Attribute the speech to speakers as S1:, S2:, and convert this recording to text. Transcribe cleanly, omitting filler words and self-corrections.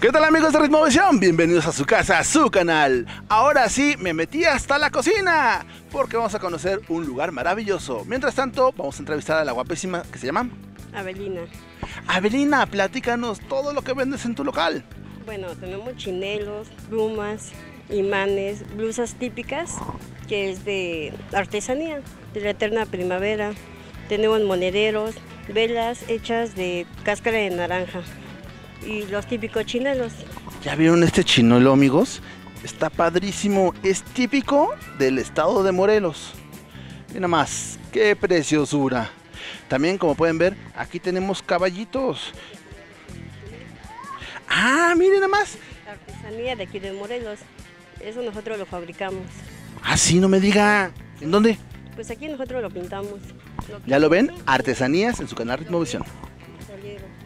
S1: ¿Qué tal, amigos de Ritmovisión? Bienvenidos a su casa, a su canal. Ahora sí, me metí hasta la cocina porque vamos a conocer un lugar maravilloso. Mientras tanto, vamos a entrevistar a la guapísima que se llama
S2: Avelina.
S1: Avelina, platícanos todo lo que vendes en tu local.
S2: Bueno, tenemos chinelos, plumas, imanes, blusas típicas, que es de artesanía, de la eterna primavera. Tenemos monederos, velas hechas de cáscara de naranja y los típicos chinelos.
S1: ¿Ya vieron este chinuelo, amigos? Está padrísimo, es típico del estado de Morelos. Mira más, qué preciosura. También, como pueden ver, aquí tenemos caballitos. Ah, miren nada más.
S2: Artesanía de aquí de Morelos, eso nosotros lo fabricamos.
S1: Ah, sí, no me diga. ¿En dónde?
S2: Pues aquí nosotros lo pintamos.
S1: ¿Ya lo ven? Artesanías en su canal Ritmovisión.
S2: Salieron.